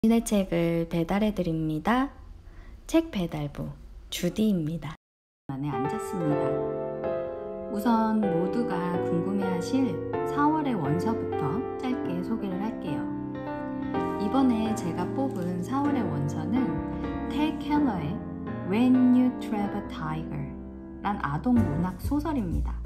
당신의 책을 배달해 드립니다. 책 배달부 주디입니다. 안에 앉았습니다. 우선 모두가 궁금해하실 4월의 원서부터 짧게 소개를 할게요. 이번에 제가 뽑은 4월의 원서는 텍 켈러의 When You Trap a Tiger 란 아동 문학 소설입니다.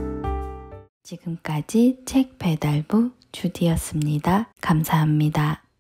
지금까지 책 배달부 주디였습니다. 감사합니다.